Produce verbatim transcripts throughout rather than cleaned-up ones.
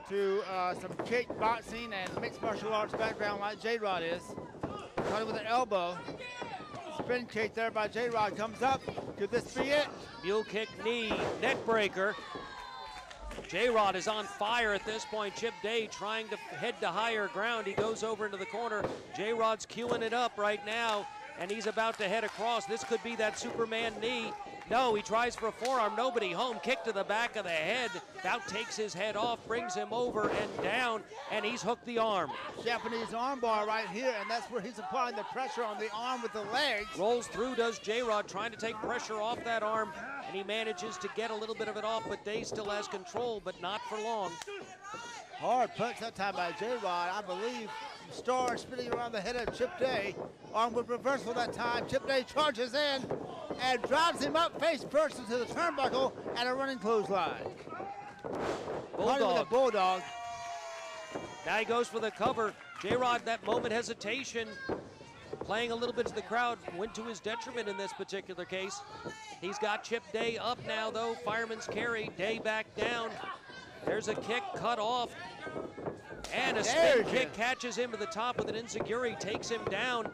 to uh, some kickboxing and mixed martial arts background like J-Rod is. Caught it with an elbow. Spin kick there by J-Rod comes up. Could this be it? Mule kick, knee, neck breaker. J-Rod is on fire at this point. Chip Day trying to head to higher ground. He goes over into the corner. J-Rod's queuing it up right now, and he's about to head across. This could be that Superman knee. No, he tries for a forearm. Nobody home. Kick to the back of the head. That takes his head off, brings him over and down, and he's hooked the arm. Japanese arm bar right here, and that's where he's applying the pressure on the arm with the legs. Rolls through, does J-Rod, trying to take pressure off that arm, and he manages to get a little bit of it off, but Day still has control, but not for long. Hard punch that time by J-Rod. I believe Star spinning around the head of Chip Day. Arm with reversal that time. Chip Day charges in and drives him up face first into the turnbuckle and a running clothesline. Bulldog. With a bulldog. Now he goes for the cover. J-Rod, that moment hesitation, playing a little bit to the crowd, went to his detriment in this particular case. He's got Chip Day up now, though. Fireman's carry. Day back down. There's a kick cut off. And a spin kick catches him to the top with an enziguri, takes him down.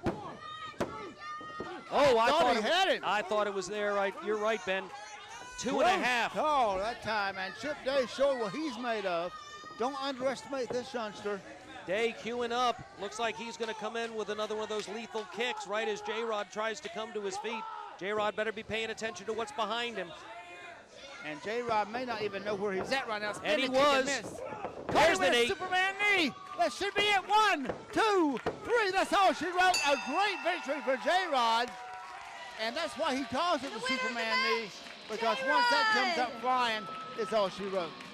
Oh, I, I thought, thought he it, had it. I thought it was there. Right, you're right, Ben. Two Close and a half. Oh, that time, and Chip Day showed what he's made of. Don't underestimate this youngster. Day queuing up. Looks like he's going to come in with another one of those lethal kicks right as J-Rod tries to come to his feet. J-Rod better be paying attention to what's behind him. And J-Rod may not even know where he's at right now. And he was. There's the knee. Superman knee. That should be it. One, two, three. That's all she wrote. A great victory for J-Rod. And that's why he calls it the Superman knee. Because once that comes up flying, it's all she wrote.